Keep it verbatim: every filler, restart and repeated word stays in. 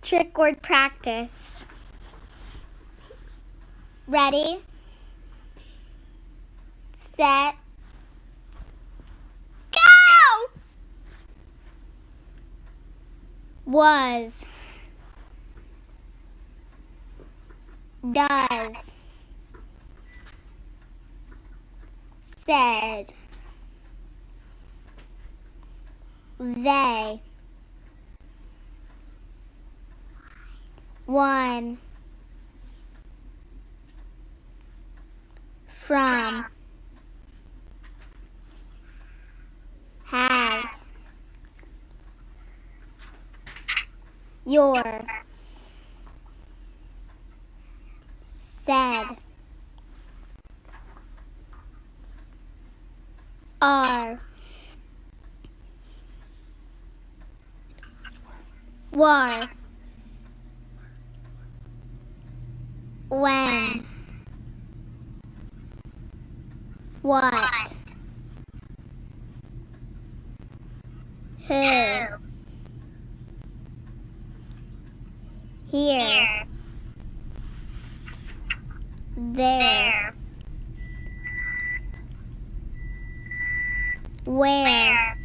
Trick word practice. Ready, set, go! Was, does, said, they, one, from, have, your, said, are, were, when, what, who, here, there, where,